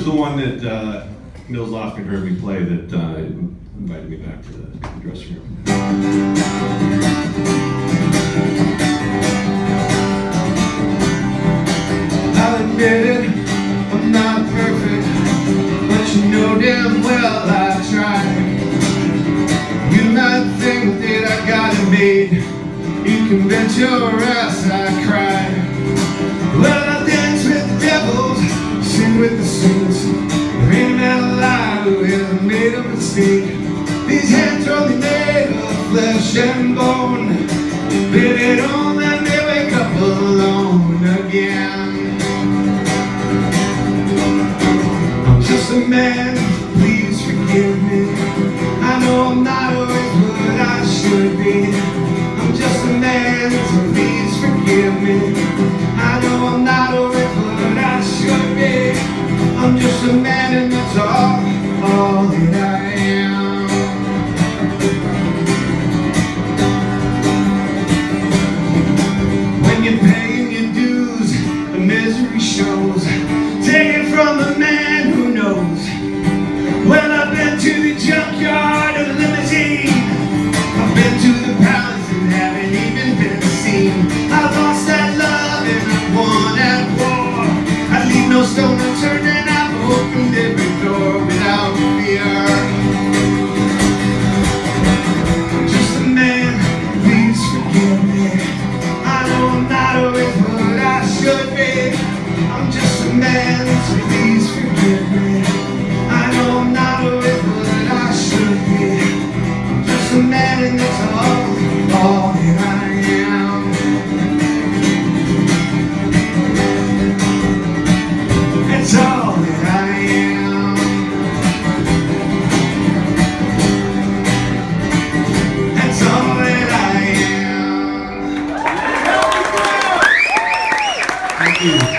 the one that Mills Lofgren heard me play that invited me back to the dressing room. I'll admit it, I'm not perfect, but you know damn well I tried. You might think that I got it made, you can bet your ass I cried. Well, I dance with the devils, sing with the saints. There ain't a man alive who hasn't made a mistake. These hands are only made of flesh and bone, but they don't let me wake up alone again. I'm just a man, please forgive me. I know I'm not always what I should be. I'm just a man, so please forgive me. I know I'm not always what I should be. I'm just a man and that's all that I am. When you're paying your dues, the misery shows. Take it from the man who knows. Well, I've been to the junkyard of the limousine. I've been to the palace and haven't even been seen. I lost that love and I won at war. I leave no stone unturned and I've opened every door without fear. I'm just a man, please forgive me. I know I'm not always what I should be. I'm just a man, so please forgive me. I know I'm not always what I should be. I'm just a man and that's all that I am. That's all that I am. That's all that I am. Thank you.